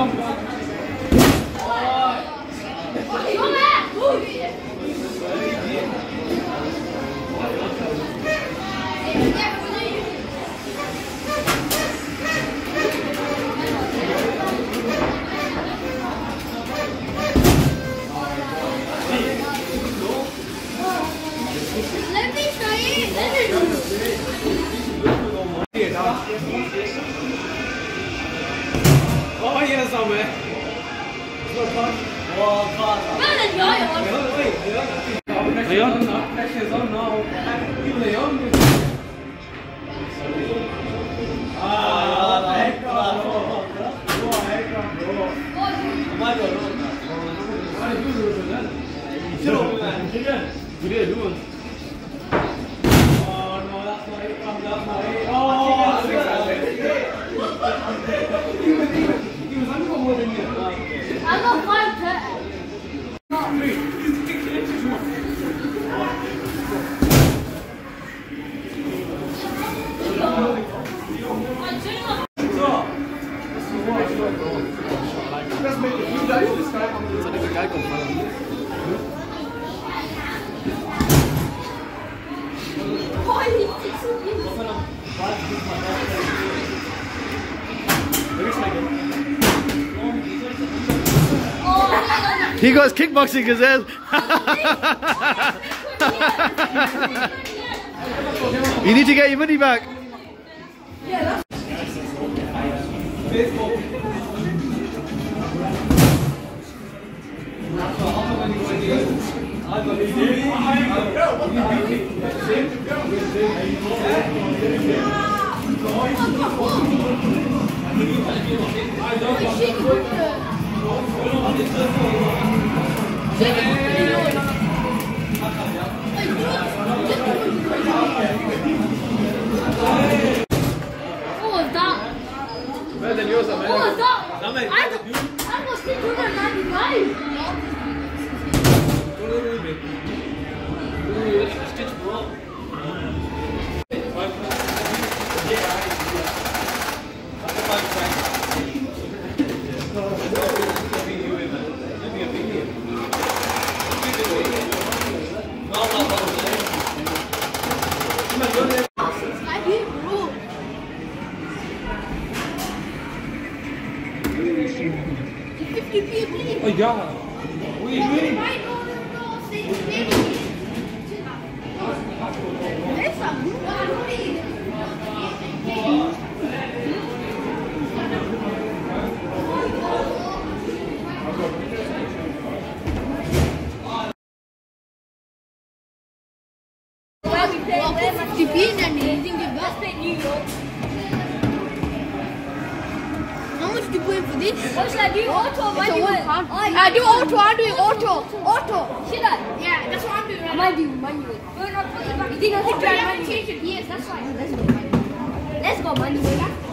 Oh yes, man. He goes kickboxing as well. You need to get your money back. Better than yours, man. I was still 295. Oh yeah. How much do you pay for this? What should I do? Auto, manual. I do auto, I'm doing auto. Should I? Yeah, that's what I'm doing right now. I might do manual. You think I should try manual? Yes, that's right. Let's go manual.